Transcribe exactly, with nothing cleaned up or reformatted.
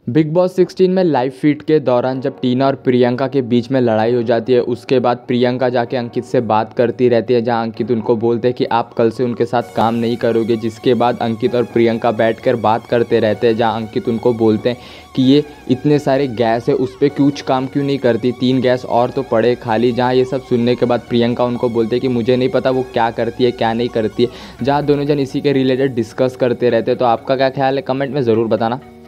Big Boss sixteen में live feed के दौरान जब टीना और प्रियंका के बीच में लड़ाई हो जाती है, उसके बाद प्रियंका जाके अंकित से बात करती रहती है, जहां अंकित उनको बोलते हैं कि आप कल से उनके साथ काम नहीं करोगे। जिसके बाद अंकित और प्रियंका बैठकर बात करते रहते हैं, जहां अंकित उनको बोलते हैं कि ये इतने सारे गैस है, उस पर कुछ काम क्यों नहीं करती, तीन गैस और तो पड़े खाली। जहाँ ये सब सुनने के बाद प्रियंका उनको बोलते हैं कि मुझे नहीं पता वो क्या करती है क्या नहीं करती है। जहाँ दोनों जन इसी के रिलेटेड डिस्कस करते रहते हैं। तो आपका क्या ख्याल है, कमेंट में ज़रूर बताना।